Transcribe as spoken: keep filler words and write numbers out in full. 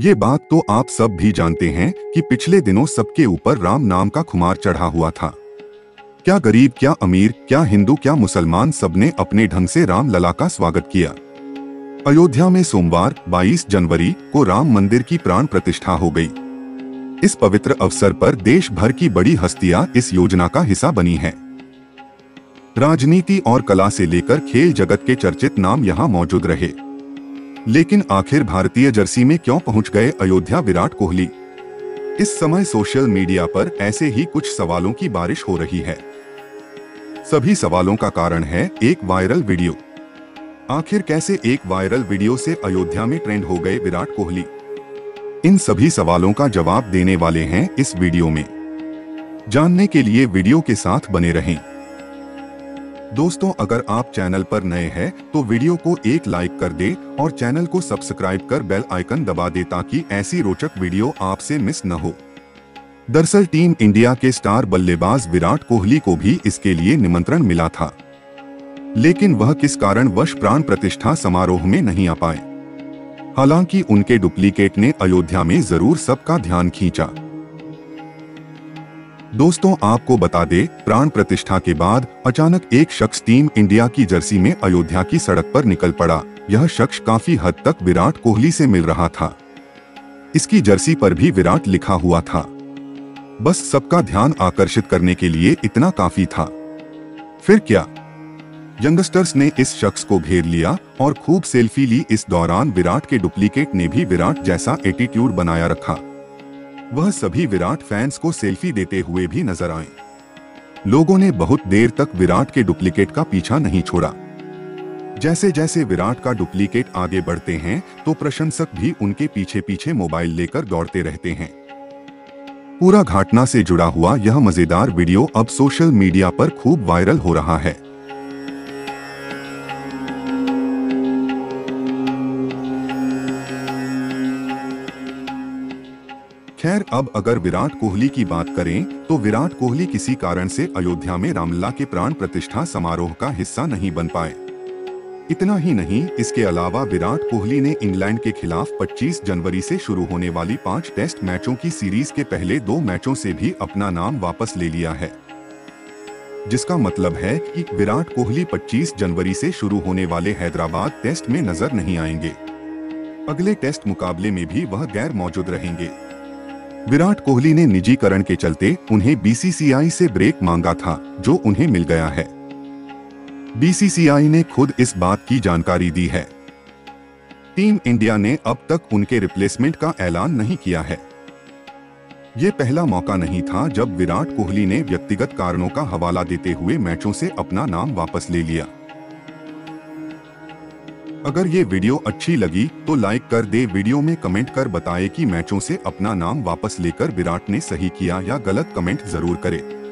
ये बात तो आप सब भी जानते हैं कि पिछले दिनों सबके ऊपर राम नाम का खुमार चढ़ा हुआ था। क्या गरीब, क्या अमीर, क्या हिंदू, क्या मुसलमान, सबने अपने ढंग से राम लला का स्वागत किया। अयोध्या में सोमवार बाईस जनवरी को राम मंदिर की प्राण प्रतिष्ठा हो गई। इस पवित्र अवसर पर देश भर की बड़ी हस्तियां इस योजना का हिस्सा बनी हैं। राजनीति और कला से लेकर खेल जगत के चर्चित नाम यहां मौजूद रहे। लेकिन आखिर भारतीय जर्सी में क्यों पहुंच गए अयोध्या विराट कोहली? इस समय सोशल मीडिया पर ऐसे ही कुछ सवालों की बारिश हो रही है। सभी सवालों का कारण है एक वायरल वीडियो। आखिर कैसे एक वायरल वीडियो से अयोध्या में ट्रेंड हो गए विराट कोहली? इन सभी सवालों का जवाब देने वाले हैं इस वीडियो में। जानने के लिए वीडियो के साथ बने रहें। दोस्तों, अगर आप चैनल पर नए हैं तो वीडियो को एक लाइक कर दे और चैनल को सब्सक्राइब कर बेल आइकन दबा दे ताकि ऐसी रोचक वीडियो आपसे मिस न हो। दरअसल टीम इंडिया के स्टार बल्लेबाज विराट कोहली को भी इसके लिए निमंत्रण मिला था, लेकिन वह किस कारणवश प्राण प्रतिष्ठा समारोह में नहीं आ पाए। हालांकि उनके डुप्लीकेट ने अयोध्या में जरूर सबका ध्यान खींचा। दोस्तों, आपको बता दे, प्राण प्रतिष्ठा के बाद अचानक एक शख्स टीम इंडिया की जर्सी में अयोध्या की सड़क पर निकल पड़ा। यह शख्स काफी हद तक विराट कोहली से मिल रहा था। इसकी जर्सी पर भी विराट लिखा हुआ था। बस सबका ध्यान आकर्षित करने के लिए इतना काफी था। फिर क्या, यंगस्टर्स ने इस शख्स को घेर लिया और खूब सेल्फी ली। इस दौरान विराट के डुप्लीकेट ने भी विराट जैसा एटीट्यूड बनाया रखा। वह सभी विराट फैंस को सेल्फी देते हुए भी नजर आए। लोगों ने बहुत देर तक विराट के डुप्लीकेट का पीछा नहीं छोड़ा। जैसे जैसे विराट का डुप्लीकेट आगे बढ़ते हैं तो प्रशंसक भी उनके पीछे पीछे मोबाइल लेकर दौड़ते रहते हैं। पूरा घटना से जुड़ा हुआ यह मजेदार वीडियो अब सोशल मीडिया पर खूब वायरल हो रहा है। खैर, अब अगर विराट कोहली की बात करें तो विराट कोहली किसी कारण से अयोध्या में रामलला के प्राण प्रतिष्ठा समारोह का हिस्सा नहीं बन पाए। इतना ही नहीं, इसके अलावा विराट कोहली ने इंग्लैंड के खिलाफ पच्चीस जनवरी से शुरू होने वाली पांच टेस्ट मैचों की सीरीज के पहले दो मैचों से भी अपना नाम वापस ले लिया है। जिसका मतलब है कि विराट कोहली पच्चीस जनवरी से शुरू होने वाले हैदराबाद टेस्ट में नजर नहीं आएंगे। अगले टेस्ट मुकाबले में भी वह गैर मौजूद रहेंगे। विराट कोहली ने निजीकरण के चलते उन्हें बीसीसीआई से ब्रेक मांगा था, जो उन्हें मिल गया है। बीसीसीआई ने खुद इस बात की जानकारी दी है। टीम इंडिया ने अब तक उनके रिप्लेसमेंट का ऐलान नहीं किया है। ये पहला मौका नहीं था जब विराट कोहली ने व्यक्तिगत कारणों का हवाला देते हुए मैचों से अपना नाम वापस ले लिया। अगर ये वीडियो अच्छी लगी तो लाइक कर दे। वीडियो में कमेंट कर बताए कि मैचों से अपना नाम वापस लेकर विराट ने सही किया या गलत, कमेंट जरूर करें।